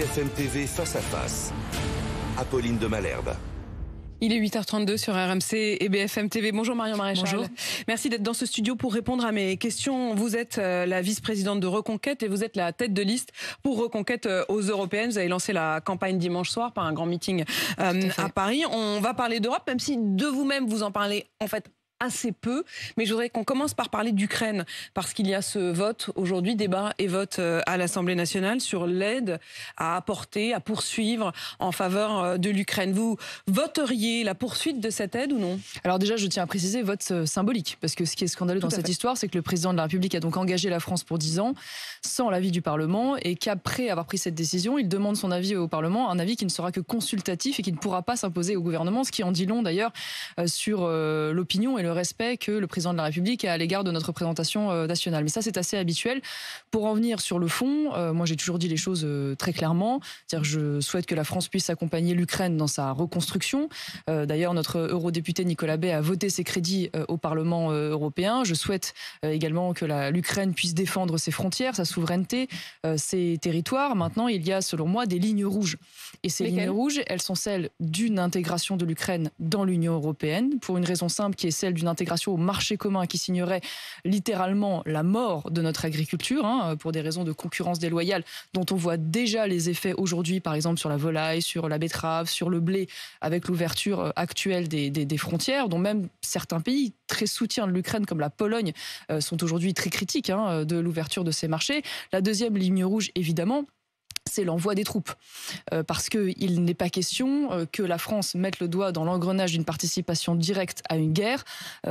BFM TV face à face. Apolline de Malherbe. Il est 8h32 sur RMC et BFM TV. Bonjour Marion Maréchal. Bonjour. Merci d'être dans ce studio pour répondre à mes questions. Vous êtes la vice-présidente de Reconquête et vous êtes la tête de liste pour Reconquête aux Européennes. Vous avez lancé la campagne dimanche soir par un grand meeting à Paris. On va parler d'Europe, même si de vous-même vous en parlez en fait assez peu, mais je voudrais qu'on commence par parler d'Ukraine, parce qu'il y a ce vote aujourd'hui, débat et vote à l'Assemblée nationale sur l'aide à apporter, à poursuivre en faveur de l'Ukraine. Vous voteriez la poursuite de cette aide ou non? Alors déjà, je tiens à préciser, vote symbolique, parce que ce qui est scandaleux dans cette histoire, c'est que le président de la République a donc engagé la France pour 10 ans, sans l'avis du Parlement, et qu'après avoir pris cette décision, il demande son avis au Parlement, un avis qui ne sera que consultatif et qui ne pourra pas s'imposer au gouvernement, ce qui en dit long d'ailleurs sur l'opinion et le respect que le président de la République a à l'égard de notre représentation nationale. Mais ça, c'est assez habituel. Pour en venir sur le fond, moi j'ai toujours dit les choses très clairement. C'est-à-dire, je souhaite que la France puisse accompagner l'Ukraine dans sa reconstruction. D'ailleurs, notre eurodéputé Nicolas Bay a voté ses crédits au Parlement européen. Je souhaite également que l'Ukraine puisse défendre ses frontières, sa souveraineté, ses territoires. Maintenant, il y a, selon moi, des lignes rouges. Et ces lignes rouges, elles sont celles d'une intégration de l'Ukraine dans l'Union européenne, pour une raison simple qui est celle d'une intégration au marché commun qui signerait littéralement la mort de notre agriculture, pour des raisons de concurrence déloyale dont on voit déjà les effets aujourd'hui, par exemple sur la volaille, sur la betterave, sur le blé, avec l'ouverture actuelle des frontières, dont même certains pays très soutiens de l'Ukraine, comme la Pologne, sont aujourd'hui très critiques de l'ouverture de ces marchés. La deuxième ligne rouge, évidemment, c'est l'envoi des troupes. Parce qu'il n'est pas question que la France mette le doigt dans l'engrenage d'une participation directe à une guerre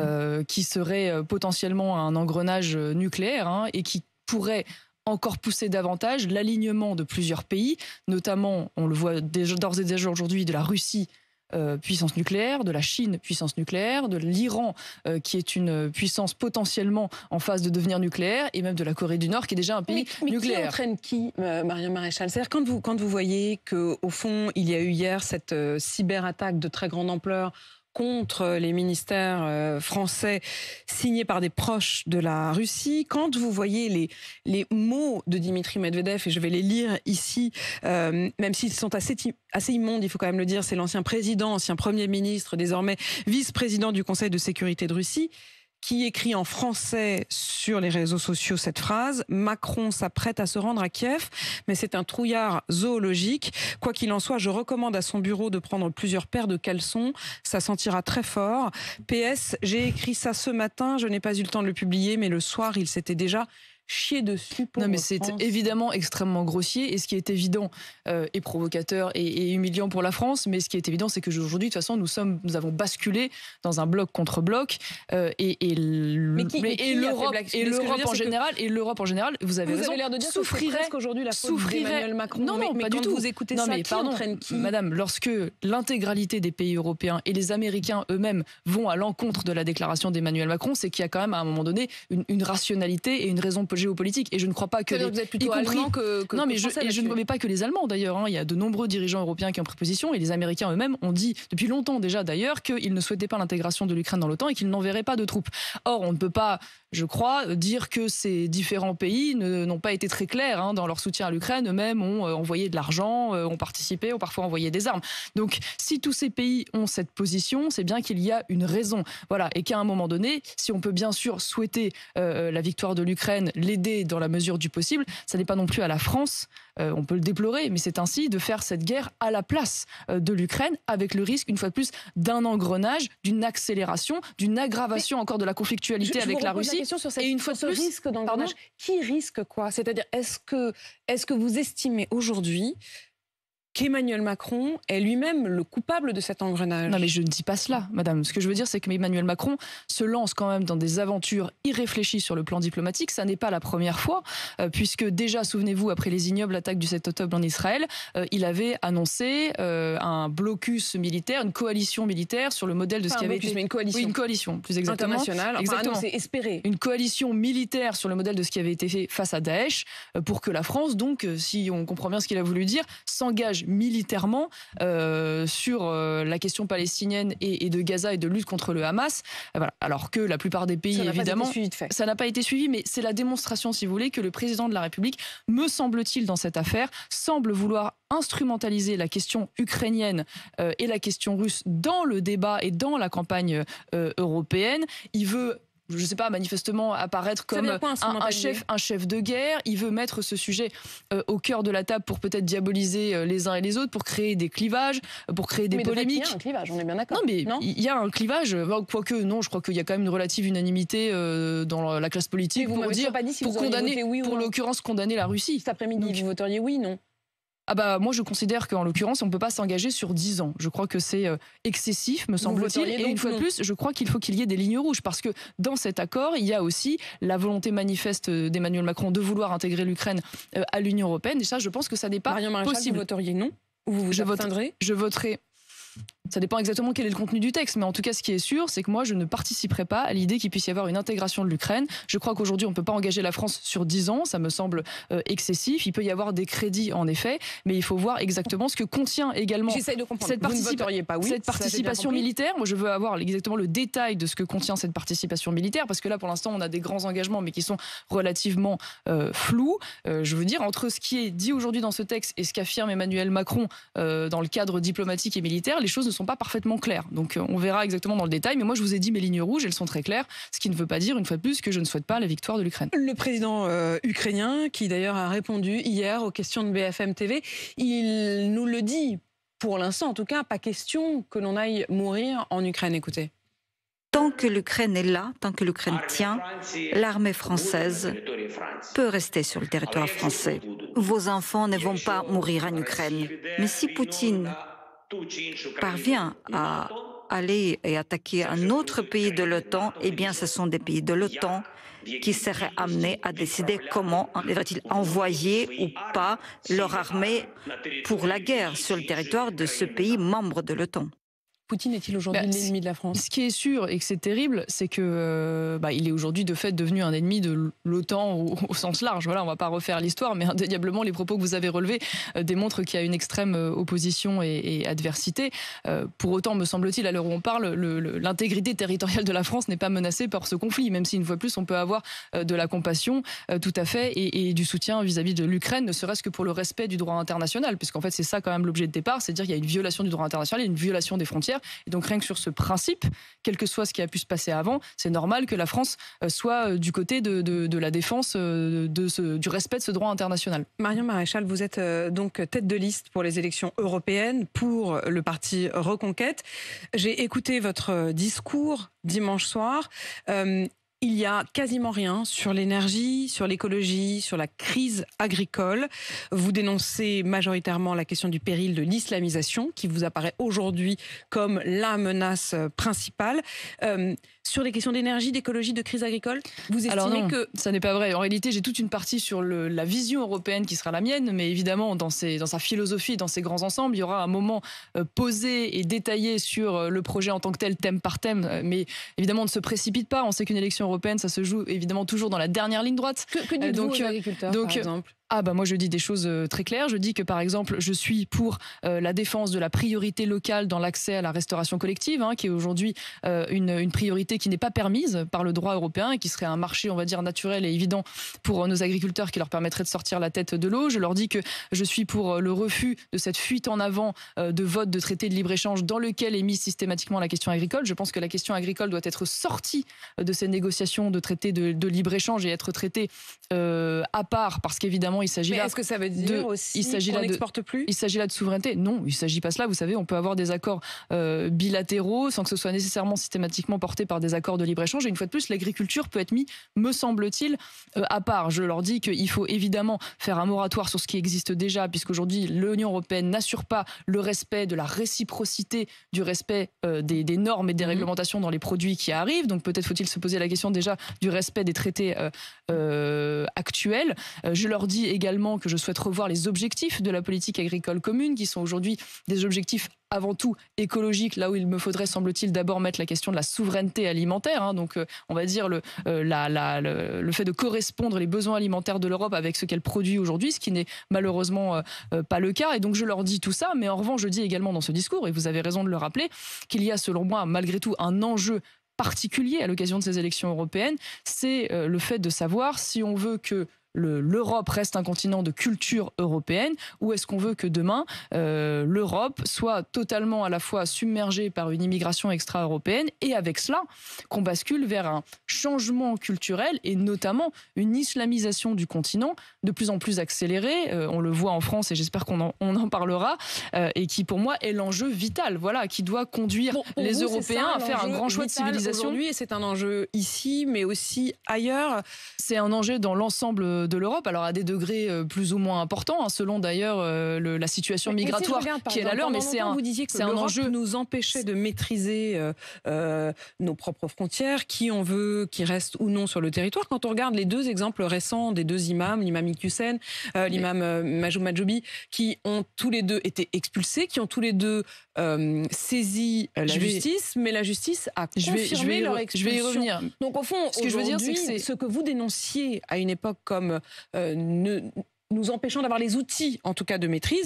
qui serait potentiellement un engrenage nucléaire et qui pourrait encore pousser davantage l'alignement de plusieurs pays, notamment, on le voit d'ores et déjà aujourd'hui, de la Russie, puissance nucléaire, de la Chine, puissance nucléaire, de l'Iran, qui est une puissance potentiellement en phase de devenir nucléaire, et même de la Corée du Nord, qui est déjà un pays nucléaire. Qui entraîne qui, Marion Maréchal? C'est-à-dire, quand vous voyez qu'au fond, il y a eu hier cette cyberattaque de très grande ampleur contre les ministères français signés par des proches de la Russie, quand vous voyez les mots de Dimitri Medvedev, et je vais les lire ici, même s'ils sont assez immondes, il faut quand même le dire, c'est l'ancien président, ancien Premier ministre, désormais vice-président du Conseil de sécurité de Russie, qui écrit en français sur les réseaux sociaux cette phrase: Macron s'apprête à se rendre à Kiev, mais c'est un trouillard zoologique. Quoi qu'il en soit, je recommande à son bureau de prendre plusieurs paires de caleçons. Ça sentira très fort. PS, j'ai écrit ça ce matin, je n'ai pas eu le temps de le publier, mais le soir, il s'était déjà chier dessus pour Non, mais c'est évidemment extrêmement grossier, et ce qui est évident est provocateur et humiliant pour la France, mais ce qui est évident, c'est que aujourd'hui, de toute façon, nous avons basculé dans un bloc contre bloc, et l'Europe en général, vous avez raison, l'air de dire souffrirait presque aujourd'hui la faute d'Emmanuel Macron. Non, mais pas quand du tout. Vous écoutez ça, qui entraîne qui? Madame, lorsque l'intégralité des pays européens et les Américains eux-mêmes vont à l'encontre de la déclaration d'Emmanuel Macron, c'est qu'il y a quand même à un moment donné une rationalité et une raison géopolitique, et je ne crois pas que vous êtes plutôt allemand que non, mais français, je ne remets pas que les Allemands d'ailleurs, il y a de nombreux dirigeants européens qui ont pris position, et les Américains eux-mêmes ont dit depuis longtemps déjà d'ailleurs qu'ils ne souhaitaient pas l'intégration de l'Ukraine dans l'OTAN et qu'ils n'enverraient pas de troupes. Or, on ne peut pas, je crois, dire que ces différents pays n'ont pas été très clairs dans leur soutien à l'Ukraine. Eux-mêmes ont envoyé de l'argent, ont participé, ont parfois envoyé des armes. Donc, si tous ces pays ont cette position, c'est bien qu'il y a une raison. Voilà, et qu'à un moment donné, si on peut bien sûr souhaiter la victoire de l'Ukraine, l'aider dans la mesure du possible, ça n'est pas non plus à la France, on peut le déplorer, mais c'est ainsi de faire cette guerre à la place de l'Ukraine, avec le risque, une fois de plus, d'un engrenage, d'une accélération, d'une aggravation encore de la conflictualité avec la Russie. Et une fois de plus, risque d'engrenage, qui risque quoi? C'est-à-dire, est-ce que vous estimez aujourd'hui qu'Emmanuel Macron est lui-même le coupable de cet engrenage? Non, mais je ne dis pas cela, madame. Ce que je veux dire, c'est que Emmanuel Macron se lance quand même dans des aventures irréfléchies sur le plan diplomatique. Ça n'est pas la première fois, puisque déjà, souvenez-vous, après les ignobles attaques du 7 octobre en Israël, il avait annoncé un blocus militaire, une coalition militaire sur le modèle de ce qui avait été... une coalition. Oui, une coalition, plus exactement. Internationale, exactement. C'est espéré. Une coalition militaire sur le modèle de ce qui avait été fait face à Daesh, pour que la France, donc, si on comprend bien ce qu'il a voulu dire, s'engage s'engage militairement sur la question palestinienne et de Gaza et de lutte contre le Hamas. Voilà. Alors que la plupart des pays, évidemment, ça n'a pas été suivi, mais c'est la démonstration, si vous voulez, que le président de la République, me semble-t-il, dans cette affaire, semble vouloir instrumentaliser la question ukrainienne et la question russe dans le débat et dans la campagne européenne. Il veut, je ne sais pas, manifestement apparaître comme un chef de guerre. Il veut mettre ce sujet au cœur de la table pour peut-être diaboliser les uns et les autres, pour créer des clivages, pour créer des polémiques. Il y a un clivage, on est bien d'accord. Non, mais il y a un clivage. Quoique, non, je crois qu'il y a quand même une relative unanimité dans la classe politique pour condamner, pour l'occurrence, condamner la Russie. Cet après-midi, vous voteriez oui, non? Ah bah moi je considère qu'en l'occurrence on ne peut pas s'engager sur 10 ans. Je crois que c'est excessif, me semble-t-il. Et une fois de plus, je crois qu'il faut qu'il y ait des lignes rouges, parce que dans cet accord, il y a aussi la volonté manifeste d'Emmanuel Macron de vouloir intégrer l'Ukraine à l'Union européenne. Et ça, je pense que ça n'est pas possible. Vous voteriez non? Ou vous abstiendrez? Je voterai. Ça dépend exactement quel est le contenu du texte, mais en tout cas, ce qui est sûr, c'est que moi, je ne participerai pas à l'idée qu'il puisse y avoir une intégration de l'Ukraine. Je crois qu'aujourd'hui, on ne peut pas engager la France sur 10 ans, ça me semble excessif. Il peut y avoir des crédits, en effet, mais il faut voir exactement ce que contient également cette participation militaire. Moi, je veux avoir exactement le détail de ce que contient cette participation militaire, parce que là, pour l'instant, on a des grands engagements, mais qui sont relativement flous. Je veux dire, entre ce qui est dit aujourd'hui dans ce texte et ce qu'affirme Emmanuel Macron dans le cadre diplomatique et militaire, les choses ne sont pas parfaitement claires. Donc on verra exactement dans le détail, mais moi je vous ai dit mes lignes rouges, elles sont très claires, ce qui ne veut pas dire, une fois de plus, que je ne souhaite pas la victoire de l'Ukraine. Le président ukrainien, qui d'ailleurs a répondu hier aux questions de BFM TV, il nous le dit, pour l'instant en tout cas, pas question que l'on aille mourir en Ukraine. Écoutez. Tant que l'Ukraine est là, tant que l'Ukraine tient, l'armée française peut rester sur le territoire français. Vos enfants ne vont pas mourir en Ukraine. Mais si Poutine parvient à aller et attaquer un autre pays de l'OTAN, eh bien ce sont des pays de l'OTAN qui seraient amenés à décider comment devraient-ils envoyer ou pas leur armée pour la guerre sur le territoire de ce pays membre de l'OTAN. Poutine est-il aujourd'hui l'ennemi de la France? Ce qui est sûr et que c'est terrible, c'est que il est aujourd'hui de fait devenu un ennemi de l'OTAN au sens large. Voilà, on ne va pas refaire l'histoire, mais indéniablement les propos que vous avez relevés démontrent qu'il y a une extrême opposition et adversité. Pour autant, me semble-t-il, à l'heure où on parle, l'intégrité territoriale de la France n'est pas menacée par ce conflit, même si une fois de plus on peut avoir de la compassion tout à fait et du soutien vis-à-vis de l'Ukraine, ne serait-ce que pour le respect du droit international, puisqu'en fait c'est ça quand même l'objet de départ, c'est-à-dire qu'il y a une violation du droit international et une violation des frontières. Et donc rien que sur ce principe, quel que soit ce qui a pu se passer avant, c'est normal que la France soit du côté de la défense du respect de ce droit international. Marion Maréchal, vous êtes donc tête de liste pour les élections européennes pour le parti Reconquête. J'ai écouté votre discours dimanche soir. Il n'y a quasiment rien sur l'énergie, sur l'écologie, sur la crise agricole. Vous dénoncez majoritairement la question du péril de l'islamisation qui vous apparaît aujourd'hui comme la menace principale. Sur les questions d'énergie, d'écologie, de crise agricole, vous estimez que... ça n'est pas vrai. En réalité, j'ai toute une partie sur la vision européenne qui sera la mienne, mais évidemment, dans sa philosophie, dans ses grands ensembles, il y aura un moment posé et détaillé sur le projet en tant que tel, thème par thème. Mais évidemment, on ne se précipite pas. On sait qu'une élection européenne, ça se joue évidemment toujours dans la dernière ligne droite. Que dites-vous aux agriculteurs, par exemple ? Moi je dis des choses très claires. Je dis que par exemple je suis pour la défense de la priorité locale dans l'accès à la restauration collective, qui est aujourd'hui une priorité qui n'est pas permise par le droit européen et qui serait un marché, on va dire, naturel et évident pour nos agriculteurs, qui leur permettrait de sortir la tête de l'eau. Je leur dis que je suis pour le refus de cette fuite en avant de vote de traité de libre-échange dans lequel est mise systématiquement la question agricole. Je pense que la question agricole doit être sortie de ces négociations de traité de libre-échange et être traitée à part, parce qu'évidemment il s'agit là. Est-ce que ça veut dire aussi qu'on n'exporte plus ? Il s'agit là de souveraineté. Non, il ne s'agit pas de cela. Vous savez, on peut avoir des accords bilatéraux sans que ce soit nécessairement systématiquement porté par des accords de libre-échange. Et une fois de plus, l'agriculture peut être mise, me semble-t-il, à part. Je leur dis qu'il faut évidemment faire un moratoire sur ce qui existe déjà, puisqu'aujourd'hui, l'Union européenne n'assure pas le respect de la réciprocité, du respect des normes et des réglementations dans les produits qui arrivent. Donc peut-être faut-il se poser la question déjà du respect des traités actuels. Je leur dis également que je souhaite revoir les objectifs de la politique agricole commune, qui sont aujourd'hui des objectifs avant tout écologique, là où il me faudrait, semble-t-il, d'abord mettre la question de la souveraineté alimentaire. Donc, on va dire le fait de correspondre les besoins alimentaires de l'Europe avec ce qu'elle produit aujourd'hui, ce qui n'est malheureusement pas le cas. Et donc, je leur dis tout ça, mais en revanche, je dis également dans ce discours, et vous avez raison de le rappeler, qu'il y a, selon moi, malgré tout, un enjeu particulier à l'occasion de ces élections européennes, c'est le fait de savoir si on veut que l'Europe reste un continent de culture européenne, ou est-ce qu'on veut que demain l'Europe soit totalement à la fois submergée par une immigration extra-européenne, et avec cela qu'on bascule vers un changement culturel et notamment une islamisation du continent de plus en plus accélérée. On le voit en France et j'espère qu'on en parlera, et qui pour moi est l'enjeu vital, voilà, qui doit conduire les Européens à faire un grand choix de civilisation. Aujourd'hui, et c'est un enjeu ici mais aussi ailleurs. C'est un enjeu dans l'ensemble de l'Europe, alors à des degrés plus ou moins importants, selon d'ailleurs la situation migratoire qui est la leur, mais c'est un, vous disiez que un enjeu nous empêchait de maîtriser nos propres frontières, qui on veut, qui reste ou non sur le territoire. Quand on regarde les deux exemples récents des deux imams, l'imam Iqiyoussen, l'imam Majoub Majoubi, qui ont tous les deux été expulsés, qui ont tous les deux saisi la justice, mais la justice a confirmé leur expulsion. Je vais y revenir. Donc au fond, ce que je veux dire, c'est que ce que vous dénonciez à une époque comme nous empêchant d'avoir les outils, en tout cas de maîtrise,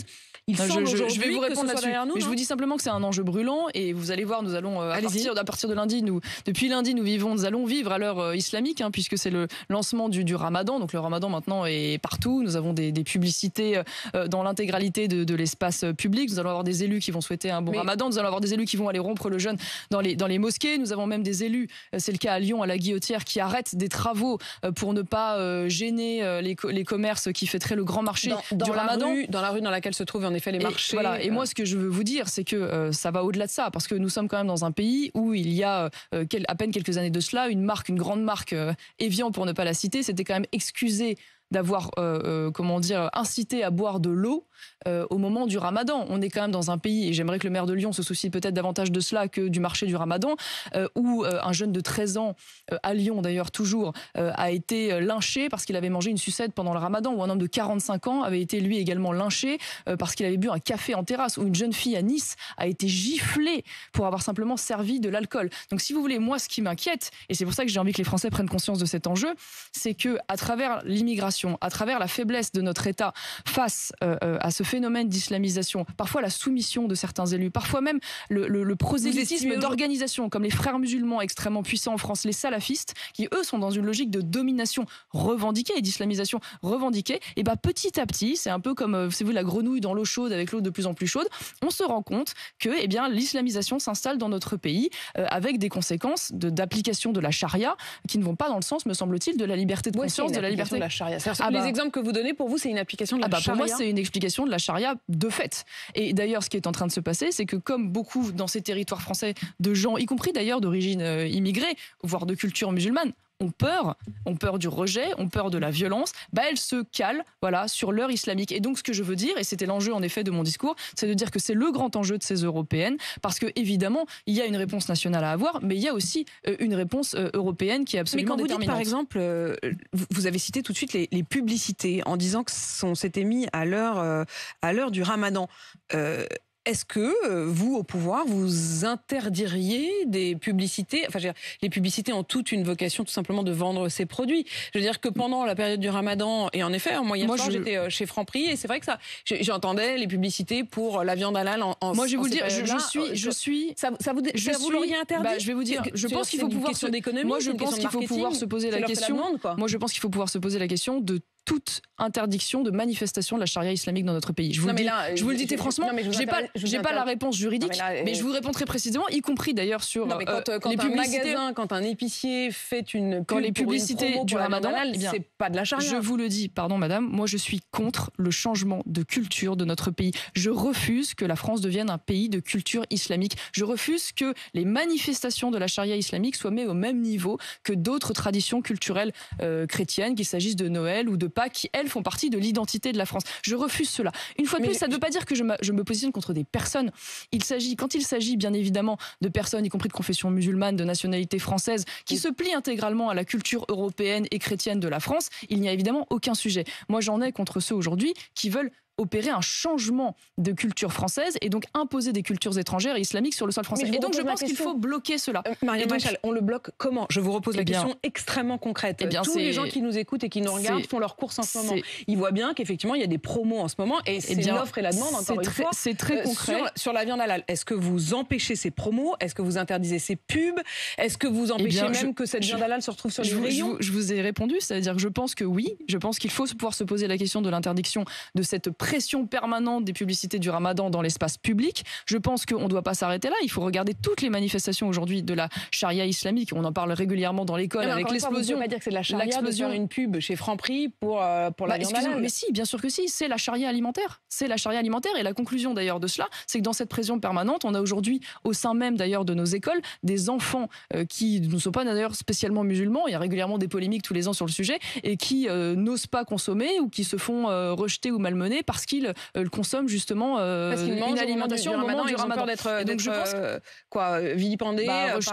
je vais vous répondre là-dessus. Mais je vous dis simplement que c'est un enjeu brûlant, et vous allez voir, nous allons à partir de lundi, depuis lundi, nous allons vivre à l'heure islamique, puisque c'est le lancement du Ramadan. Donc le Ramadan maintenant est partout. Nous avons des publicités dans l'intégralité de l'espace public. Nous allons avoir des élus qui vont souhaiter un bon Ramadan. Nous allons avoir des élus qui vont aller rompre le jeûne dans les mosquées. Nous avons même des élus, c'est le cas à Lyon, à la Guillotière, qui arrêtent des travaux pour ne pas gêner les commerces qui fêteraient le grand marché du Ramadan. Dans la rue dans laquelle se trouvent en effet les marchés. Voilà. Et moi, ce que je veux vous dire, c'est que ça va au-delà de ça, parce que nous sommes quand même dans un pays où il y a à peine quelques années de cela, une grande marque, Evian pour ne pas la citer, s'était quand même excusée d'avoir incité à boire de l'eau au moment du Ramadan. On est quand même dans un pays, et j'aimerais que le maire de Lyon se soucie peut-être davantage de cela que du marché du Ramadan, où un jeune de 13 ans, à Lyon d'ailleurs toujours, a été lynché parce qu'il avait mangé une sucette pendant le Ramadan, ou un homme de 45 ans avait été lui également lynché parce qu'il avait bu un café en terrasse, ou une jeune fille à Nice a été giflée pour avoir simplement servi de l'alcool. Donc si vous voulez, moi ce qui m'inquiète, et c'est pour ça que j'ai envie que les Français prennent conscience de cet enjeu, c'est que à travers l'immigration, à travers la faiblesse de notre État face à ce phénomène d'islamisation, parfois la soumission de certains élus, parfois même le prosélytisme d'organisations comme les Frères musulmans extrêmement puissants en France, les salafistes, qui eux sont dans une logique de domination revendiquée et d'islamisation revendiquée, et petit à petit, c'est un peu comme c'est vous la grenouille dans l'eau chaude avec l'eau de plus en plus chaude, on se rend compte que l'islamisation s'installe dans notre pays avec des conséquences d'application de la charia qui ne vont pas dans le sens, me semble-t-il, de la liberté de conscience, de la liberté de la charia. Les exemples que vous donnez, pour vous, c'est une application de la charia. Pour moi, c'est une explication de la charia de fait. Et d'ailleurs, ce qui est en train de se passer, c'est que comme beaucoup dans ces territoires français de gens, y compris d'ailleurs d'origine immigrée, voire de culture musulmane, ont peur du rejet, ont peur de la violence, elles se calent sur l'heure islamique. Et donc ce que je veux dire, et c'était l'enjeu en effet de mon discours, c'est de dire que c'est le grand enjeu de ces européennes, parce que évidemment il y a une réponse nationale à avoir, mais il y a aussi une réponse européenne qui est absolument déterminante. Mais quand vous dites par exemple, vous avez cité tout de suite les publicités en disant que on s'était mis à l'heure du Ramadan. Est-ce que vous, au pouvoir, vous interdiriez des publicités? Enfin, les publicités ont toute une vocation tout simplement de vendre ces produits. Je veux dire que pendant la période du Ramadan, et en effet, moi hier soir, j'étais chez Franprix, et c'est vrai que j'entendais les publicités pour la viande halal moi, je vais vous le dire, je suis... Vous l'auriez interdit? Je vais vous dire, je pense qu'il faut pouvoir... Moi, je pense qu'il faut pouvoir se poser la question... Moi, je pense qu'il faut pouvoir se poser la question de toute interdiction de manifestation de la charia islamique dans notre pays. Je vous le dis franchement, j'ai pas la réponse juridique, mais je vous réponds très précisément, y compris d'ailleurs sur quand les publicités. Un magasin, quand un épicier fait une pub les publicités du Ramadan, c'est pas de la charia. Je vous le dis, pardon madame, moi je suis contre le changement de culture de notre pays. Je refuse que la France devienne un pays de culture islamique. Je refuse que les manifestations de la charia islamique soient mises au même niveau que d'autres traditions culturelles chrétiennes, qu'il s'agisse de Noël ou de Pâques, qui elles font partie de l'identité de la France. Je refuse cela. Une fois de plus, ça ne veut pas dire que je me positionne contre des personnes. Quand il s'agit bien évidemment de personnes, y compris de confession musulmane, de nationalité française, qui se plient intégralement à la culture européenne et chrétienne de la France, il n'y a évidemment aucun sujet. Moi, j'en ai contre ceux aujourd'hui qui veulent opérer un changement de culture française et donc imposer des cultures étrangères et islamiques sur le sol français. Et donc je pense qu'il faut bloquer cela. Mariam Maréchal, on le bloque comment? Je vous repose la question extrêmement concrète. Tous les gens qui nous écoutent et qui nous regardent font leurs courses en ce moment. Ils voient bien qu'effectivement il y a des promos en ce moment et c'est l'offre et la demande encore une fois. C'est très concret. Sur la viande halal, est-ce que vous empêchez ces promos? Est-ce que vous interdisez ces pubs? Est-ce que vous empêchez même que cette viande halal se retrouve sur les rayons? Je vous ai répondu, c'est-à-dire que je pense que oui, je pense qu'il faut pouvoir se poser la question de l'interdiction de cette pression permanente des publicités du Ramadan dans l'espace public. Je pense qu'on ne doit pas s'arrêter là. Il faut regarder toutes les manifestations aujourd'hui de la charia islamique. On en parle régulièrement dans l'école avec l'explosion. On ne peut pas dire que c'est de la charia de faire une pub chez Franprix pour la viande halal. Mais si, bien sûr que si. C'est la charia alimentaire. C'est la charia alimentaire. Et la conclusion d'ailleurs de cela, c'est que dans cette pression permanente, on a aujourd'hui au sein même d'ailleurs de nos écoles des enfants qui ne sont pas d'ailleurs spécialement musulmans. Il y a régulièrement des polémiques tous les ans sur le sujet et qui n'osent pas consommer ou qui se font rejeter ou malmener parce qu'ils consomment justement une alimentation au moment du Ramadan. Donc je pense vilipendés,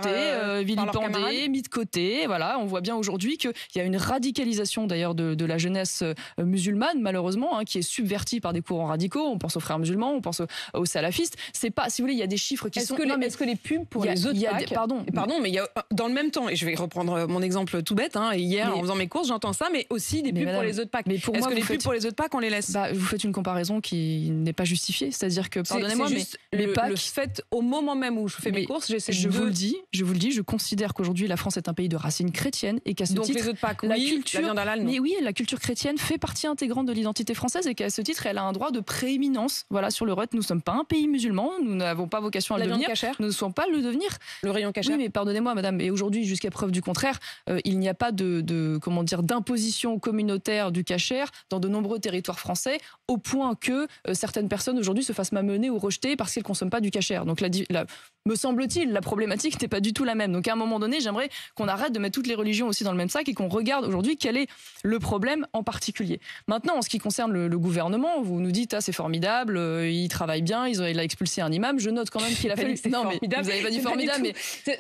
vilipendés, mis de côté. Voilà, on voit bien aujourd'hui qu'il y a une radicalisation d'ailleurs de la jeunesse musulmane malheureusement qui est subvertie par des courants radicaux. On pense aux frères musulmans, on pense aux salafistes. C'est pas, si vous voulez, il y a des chiffres qui sont. Est-ce que les pubs pour les autres packs, pardon, mais il y a dans le même temps, et je vais reprendre mon exemple tout bête. Hier, en faisant mes courses, j'entends ça, mais aussi des pubs pour les autres packs. Est-ce que les pubs pour les autres packs, on les laisse? Vous faites une comparaison qui n'est pas justifiée. C'est-à-dire que, pardonnez-moi, mais les packs. Le fait, au moment même où je fais mes courses, je vous le dis, je considère qu'aujourd'hui la France est un pays de racines chrétiennes et qu'à ce titre, les autres packs, la viande halal, non. Mais oui, la culture chrétienne fait partie intégrante de l'identité française et qu'à ce titre, elle a un droit de prééminence. Voilà, sur le reste, nous ne sommes pas un pays musulman, nous n'avons pas vocation à le devenir. Nous ne sommes pas le devenir. Le rayon cachère. Oui, mais pardonnez-moi, madame. Et aujourd'hui, jusqu'à preuve du contraire, il n'y a pas d'imposition communautaire du cachère dans de nombreux territoires français, au point que certaines personnes aujourd'hui se fassent malmener ou rejeter parce qu'elles ne consomment pas du cachère. Donc me semble-t-il, la problématique n'est pas du tout la même. Donc à un moment donné, j'aimerais qu'on arrête de mettre toutes les religions aussi dans le même sac et qu'on regarde aujourd'hui quel est le problème en particulier. Maintenant, en ce qui concerne le gouvernement, vous nous dites c'est formidable, il travaille bien, il a expulsé un imam. Je note quand même qu'il a fallu. Non, mais vous n'avez pas dit formidable, mais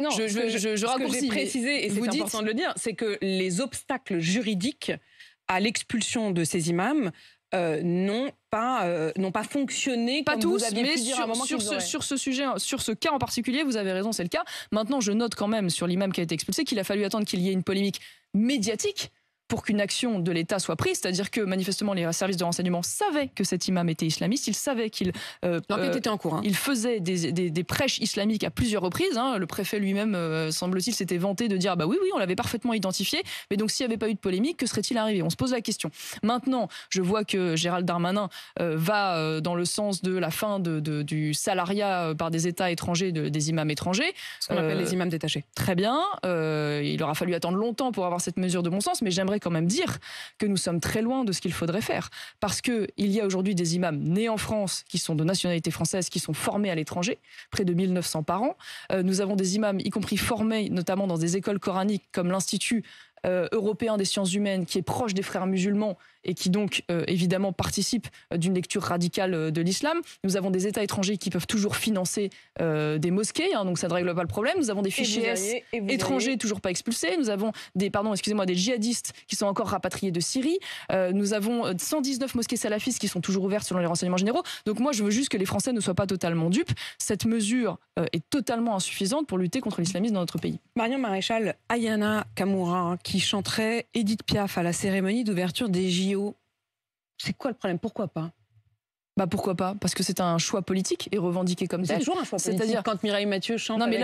je raccourcis. Ce que j'ai précisé, et c'est important de le dire, c'est que les obstacles juridiques à l'expulsion de ces imams n'ont pas fonctionné pas comme tous, vous aviez mais pu dire à un moment sur ce sujet, sur ce cas en particulier, vous avez raison, c'est le cas. Maintenant, je note quand même sur l'imam qui a été expulsé qu'il a fallu attendre qu'il y ait une polémique médiatique pour qu'une action de l'État soit prise, c'est-à-dire que manifestement les services de renseignement savaient que cet imam était islamiste, ils savaient qu'il l'enquête était en cours. Il faisait des prêches islamiques à plusieurs reprises. Le préfet lui-même, semble-t-il, s'était vanté de dire oui, on l'avait parfaitement identifié, mais donc s'il n'y avait pas eu de polémique, que serait-il arrivé? On se pose la question. Maintenant, je vois que Gérald Darmanin va dans le sens de la fin du salariat par des États étrangers des imams étrangers. Ce qu'on appelle les imams détachés. Très bien. Il aura fallu attendre longtemps pour avoir cette mesure de bon sens, mais j'aimerais quand même dire que nous sommes très loin de ce qu'il faudrait faire. Parce qu'il y a aujourd'hui des imams nés en France, qui sont de nationalité française, qui sont formés à l'étranger, près de 1900 par an. Nous avons des imams, y compris formés notamment dans des écoles coraniques, comme l'Institut européen des sciences humaines, qui est proche des frères musulmans et qui donc évidemment participe d'une lecture radicale de l'islam. Nous avons des États étrangers qui peuvent toujours financer des mosquées, donc ça ne règle pas le problème. Nous avons des fichiers S étrangers toujours pas expulsés. Nous avons des djihadistes qui sont encore rapatriés de Syrie. Nous avons 119 mosquées salafistes qui sont toujours ouvertes selon les renseignements généraux. Donc moi, je veux juste que les Français ne soient pas totalement dupes. Cette mesure est totalement insuffisante pour lutter contre l'islamisme dans notre pays. Mariam Maréchal, Ayana Kamura, qui chanterait Edith Piaf à la cérémonie d'ouverture des JO. C'est quoi le problème? Pourquoi pas? Pourquoi pas? Parce que c'est un choix politique et revendiqué comme tel. C'est toujours un choix politique. C'est-à-dire quand Mireille Mathieu chante quel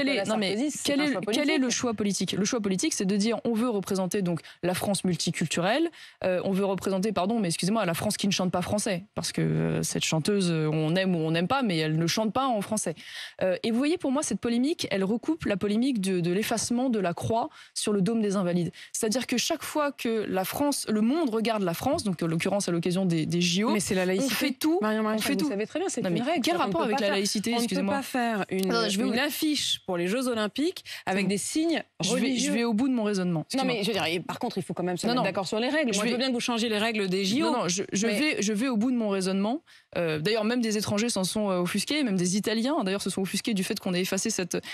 est le choix politique? Le choix politique, c'est de dire on veut représenter donc la France multiculturelle, on veut représenter, la France qui ne chante pas français, parce que cette chanteuse, on aime ou on n'aime pas, mais elle ne chante pas en français. Et vous voyez, pour moi, cette polémique, elle recoupe la polémique de l'effacement de la croix sur le dôme des Invalides. C'est-à-dire que chaque fois que le monde regarde la France, donc en l'occurrence à l'occasion des JO, mais c'est la laïcité. tout. Marion on Maréchal, fait tout. Vous savez très bien, c'est Non, une mais règle. quel rapport avec la laïcité, On ne peut excusez-moi? pas faire une affiche pour les Jeux Olympiques avec des signes religieux. Je vais au bout de mon raisonnement. Non, mais je veux dire, par contre, il faut quand même se mettre d'accord sur les règles. Moi, je veux bien que vous changiez les règles des JO. Non, je vais au bout de mon raisonnement. D'ailleurs, même des étrangers s'en sont offusqués, même des Italiens, d'ailleurs, se sont offusqués du fait qu'on ait effacé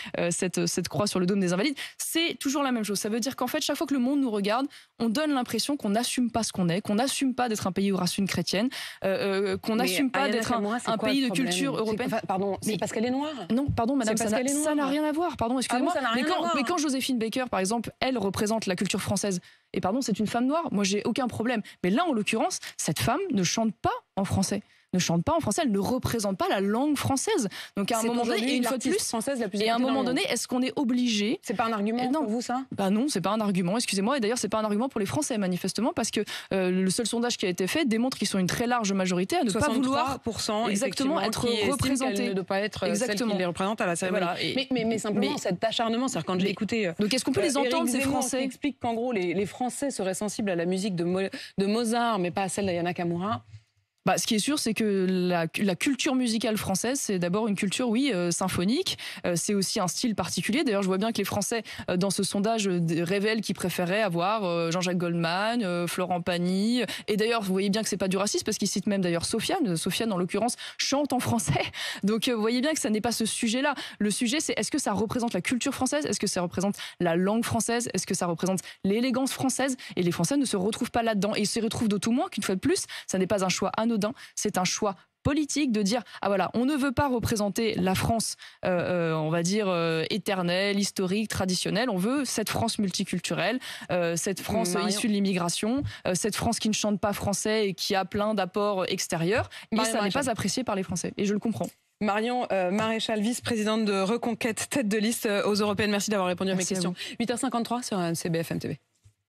cette croix sur le dôme des Invalides. C'est toujours la même chose. Ça veut dire qu'en fait, chaque fois que le monde nous regarde, on donne l'impression qu'on n'assume pas ce qu'on est, qu'on n'assume pas d'être un pays aux racines chrétiennes, qu'on n'assume pas d'être un pays de culture européenne. Pardon, c'est parce qu'elle est noire? Non, pardon, madame, ça n'a rien à voir. Pardon, excusez-moi. Mais quand Joséphine Baker, par exemple, elle représente la culture française, et pardon, c'est une femme noire, moi j'ai aucun problème. Mais là, en l'occurrence, cette femme ne chante pas en français. Elle ne représente pas la langue française. Donc à un moment donné, et une fois de plus, française la plus et à un moment donné, est-ce qu'on est obligé? C'est pas un argument pour vous, ça? Bah non, c'est pas un argument, excusez-moi. Et d'ailleurs, c'est pas un argument pour les Français, manifestement, parce que le seul sondage qui a été fait démontre qu'ils sont une très large majorité à ne pas vouloir exactement être représentés. Ne doit pas être celle qui les représente à la cérémonie. Voilà. Mais simplement, cet acharnement, c'est-à-dire quand je l'ai écouté. Donc est-ce qu'on peut les entendre, ces Français? Qui explique qu'en gros, les Français seraient sensibles à la musique de Mozart, mais pas à celle d'Aya Nakamura. Ce qui est sûr, c'est que la culture musicale française, c'est d'abord une culture, symphonique. C'est aussi un style particulier. D'ailleurs, je vois bien que les Français, dans ce sondage, révèlent qu'ils préféraient avoir Jean-Jacques Goldman, Florent Pagny. Et d'ailleurs, vous voyez bien que c'est pas du racisme, parce qu'ils citent même d'ailleurs Sofiane. Sofiane, en l'occurrence, chante en français. Donc, vous voyez bien que ça n'est pas ce sujet-là. Le sujet, c'est est-ce que ça représente la culture française? Est-ce que ça représente la langue française? Est-ce que ça représente l'élégance française? Et les Français ne se retrouvent pas là-dedans. Et ils se retrouvent d'autant moins qu'une fois de plus, ça n'est pas un choix anodin. C'est un choix politique de dire on ne veut pas représenter la France on va dire éternelle, historique, traditionnelle. On veut cette France multiculturelle, cette France issue de l'immigration, cette France qui ne chante pas français et qui a plein d'apports extérieurs. Et ça n'est pas apprécié par les Français. Et je le comprends. Marion Maréchal, vice-présidente de Reconquête, tête de liste aux Européennes. Merci d'avoir répondu à mes questions. 8h53 sur CBFM TV.